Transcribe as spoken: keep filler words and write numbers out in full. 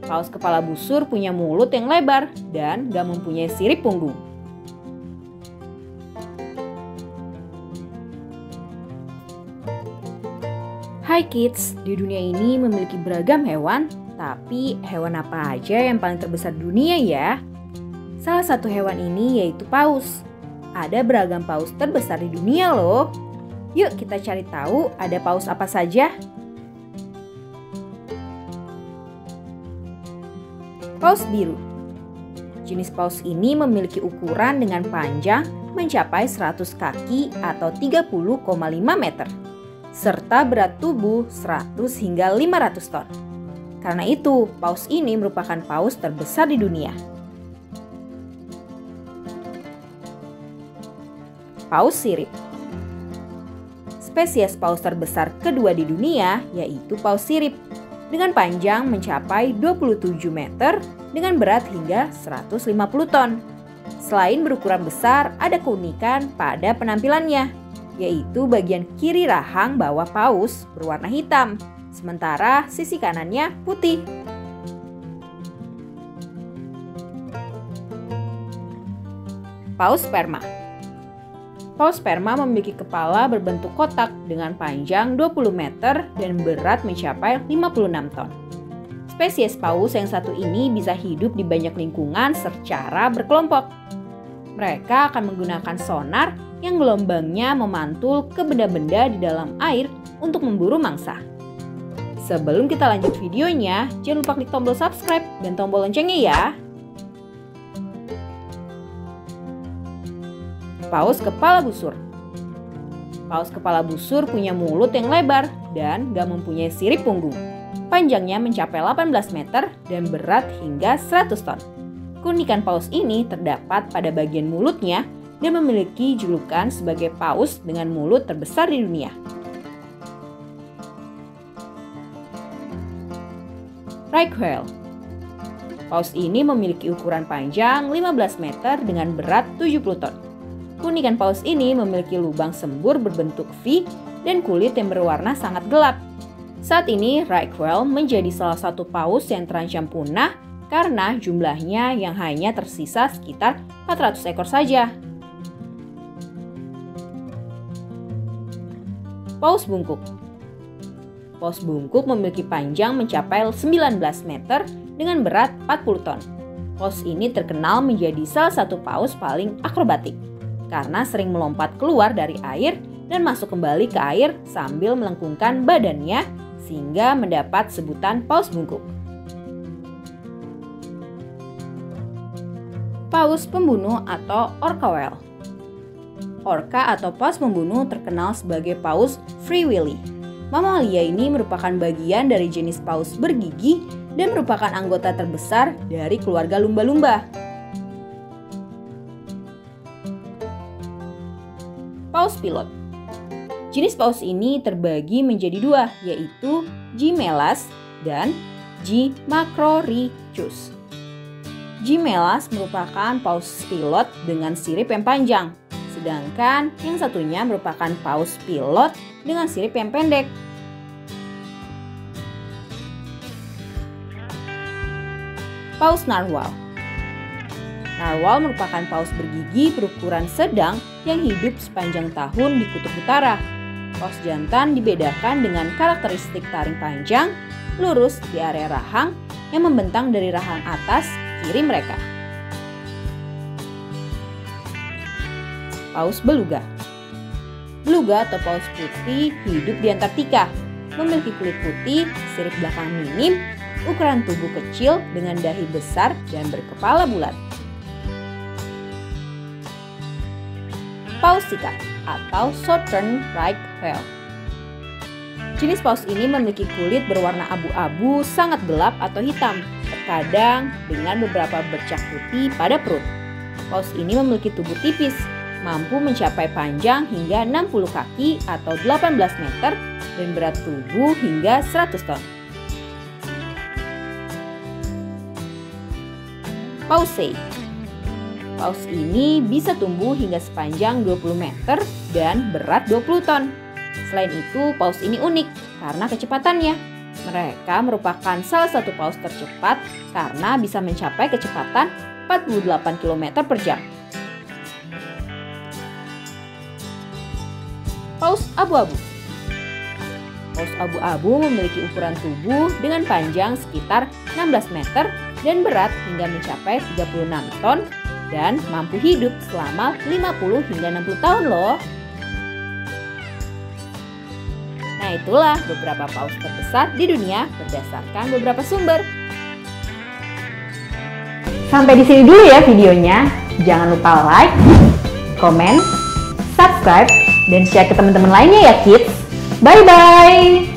Paus kepala busur punya mulut yang lebar dan gak mempunyai sirip punggung. Hai kids, di dunia ini memiliki beragam hewan, tapi hewan apa aja yang paling terbesar di dunia ya? Salah satu hewan ini yaitu paus. Ada beragam paus terbesar di dunia loh. Yuk kita cari tahu ada paus apa saja. Paus biru. Jenis paus ini memiliki ukuran dengan panjang mencapai seratus kaki atau tiga puluh koma lima meter. Serta berat tubuh seratus hingga lima ratus ton. Karena itu, paus ini merupakan paus terbesar di dunia. Paus sirip. Spesies paus terbesar kedua di dunia yaitu paus sirip dengan panjang mencapai dua puluh tujuh meter dengan berat hingga seratus lima puluh ton. Selain berukuran besar, ada keunikan pada penampilannya, yaitu bagian kiri rahang bawah paus berwarna hitam, sementara sisi kanannya putih. Paus sperma. Paus sperma memiliki kepala berbentuk kotak dengan panjang dua puluh meter dan berat mencapai lima puluh enam ton. Spesies paus yang satu ini bisa hidup di banyak lingkungan secara berkelompok. Mereka akan menggunakan sonar yang gelombangnya memantul ke benda-benda di dalam air untuk memburu mangsa. Sebelum kita lanjut videonya, jangan lupa klik tombol subscribe dan tombol loncengnya ya. Paus kepala busur. Paus kepala busur punya mulut yang lebar dan gak mempunyai sirip punggung. Panjangnya mencapai delapan belas meter dan berat hingga seratus ton. Keunikan paus ini terdapat pada bagian mulutnya dan memiliki julukan sebagai paus dengan mulut terbesar di dunia. Right whale. Paus ini memiliki ukuran panjang lima belas meter dengan berat tujuh puluh ton. Keunikan paus ini memiliki lubang sembur berbentuk V dan kulit yang berwarna sangat gelap. Saat ini, right whale menjadi salah satu paus yang terancam punah karena jumlahnya yang hanya tersisa sekitar empat ratus ekor saja. Paus bungkuk. Paus bungkuk memiliki panjang mencapai sembilan belas meter dengan berat empat puluh ton. Paus ini terkenal menjadi salah satu paus paling akrobatik karena sering melompat keluar dari air dan masuk kembali ke air sambil melengkungkan badannya sehingga mendapat sebutan paus bungkuk. Paus pembunuh atau orca whale. Orca atau paus pembunuh terkenal sebagai paus Free Willy. Mamalia ini merupakan bagian dari jenis paus bergigi dan merupakan anggota terbesar dari keluarga lumba-lumba. Paus pilot. Jenis paus ini terbagi menjadi dua, yaitu G. melas dan G. macrorhynchus. G. melas merupakan paus pilot dengan sirip yang panjang, sedangkan yang satunya merupakan paus pilot dengan sirip yang pendek. Paus narwhal. Narwhal merupakan paus bergigi berukuran sedang yang hidup sepanjang tahun di kutub utara. Paus jantan dibedakan dengan karakteristik taring panjang, lurus di area rahang yang membentang dari rahang atas kiri mereka. Paus beluga. Beluga atau paus putih hidup di Antartika, memiliki kulit putih, sirip belakang minim, ukuran tubuh kecil dengan dahi besar dan berkepala bulat. Paus sika atau southern right whale. Jenis paus ini memiliki kulit berwarna abu-abu sangat gelap atau hitam, terkadang dengan beberapa bercak putih pada perut. Paus ini memiliki tubuh tipis, mampu mencapai panjang hingga enam puluh kaki atau delapan belas meter dan berat tubuh hingga seratus ton. Paus sei. Paus ini bisa tumbuh hingga sepanjang dua puluh meter dan berat dua puluh ton. Selain itu, paus ini unik karena kecepatannya. Mereka merupakan salah satu paus tercepat karena bisa mencapai kecepatan empat puluh delapan kilometer per jam. Paus abu-abu. Paus abu-abu memiliki ukuran tubuh dengan panjang sekitar enam belas meter dan berat hingga mencapai tiga puluh enam ton dan mampu hidup selama lima puluh hingga enam puluh tahun loh. Nah, itulah beberapa paus terbesar di dunia berdasarkan beberapa sumber. Sampai di sini dulu ya videonya. Jangan lupa like, komen, subscribe, dan share ke teman-teman lainnya ya kids. Bye-bye!